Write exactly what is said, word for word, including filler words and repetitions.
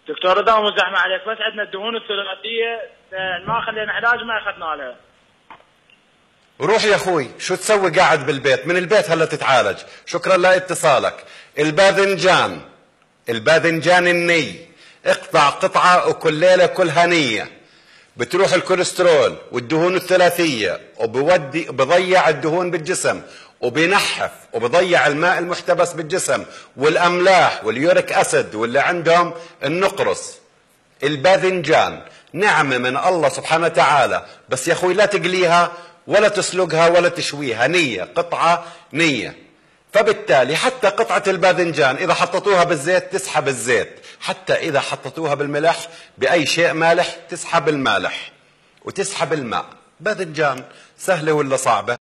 دكتور رضا مو زحمه عليك، بس عندنا الدهون الثلاثيه ما خلينا علاج ما اخذنا لها. روح يا اخوي، شو تسوي قاعد بالبيت؟ من البيت هلا تتعالج. شكرا لاتصالك. الباذنجان، الباذنجان الني، اقطع قطعه وكل ليله كلها نيه، بتروح الكوليسترول والدهون الثلاثيه وبودي بضيع الدهون بالجسم وبينحف وبضيع الماء المحتبس بالجسم والاملاح واليوريك اسيد واللي عندهم النقرس. الباذنجان نعمه من الله سبحانه وتعالى، بس يا اخوي لا تقليها ولا تسلقها ولا تشويها، نيه، قطعه نيه. فبالتالي حتى قطعه الباذنجان اذا حطيتوها بالزيت تسحب الزيت، حتى اذا حطيتوها بالملح باي شيء مالح تسحب المالح وتسحب الماء. باذنجان سهله ولا صعبه؟